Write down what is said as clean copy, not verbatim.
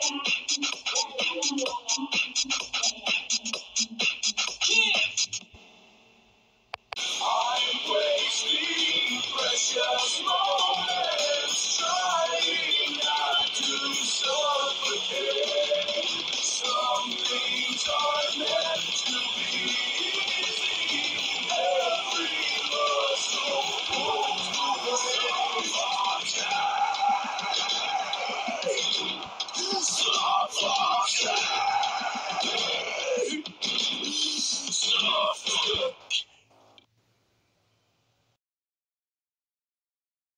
I'm wasting precious moments, trying not to suffocate. Some things are meant to be easy. Every muscle pulls the way. Stop